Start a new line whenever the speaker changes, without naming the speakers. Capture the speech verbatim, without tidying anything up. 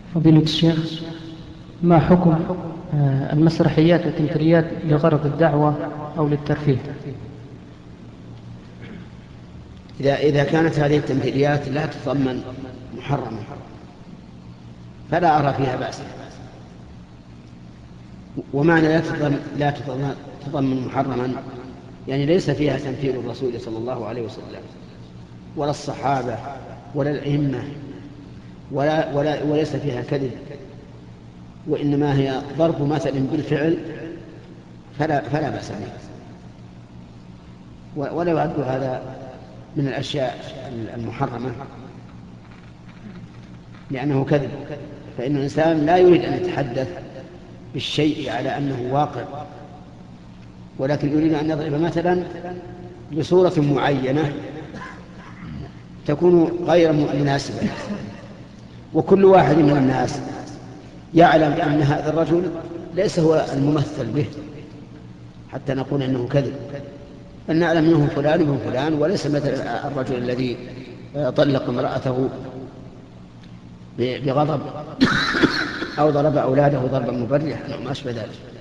فضيلة الشيخ، ما حكم آه، المسرحيات والتمثيليات لغرض الدعوة أو للترفيه؟
إذا إذا كانت هذه التمثيليات لا تتضمن محرمة فلا أرى فيها بأسا. ومعنى لا تتضمن, لا تتضمن محرما يعني ليس فيها تمثيل الرسول صلى الله عليه وسلم ولا الصحابة ولا الأئمة ولا ولا وليس فيها كذب، وإنما هي ضرب مثل بالفعل فلا فلا بأس به، ولا يعد هذا من الأشياء المحرمة لأنه كذب. فإن الإنسان لا يريد أن يتحدث بالشيء على أنه واقع، ولكن يريد أن يضرب مثلا بصورة معينة تكون غير مناسبة. وكل واحد من الناس يعلم أن هذا الرجل ليس هو الممثل به حتى نقول أنه كذب، بل نعلم أنه فلان ابن فلان وليس مثل الرجل الذي طلق امرأته بغضب أو ضرب أولاده ضربا مبرحا أو ما أشبه ذلك.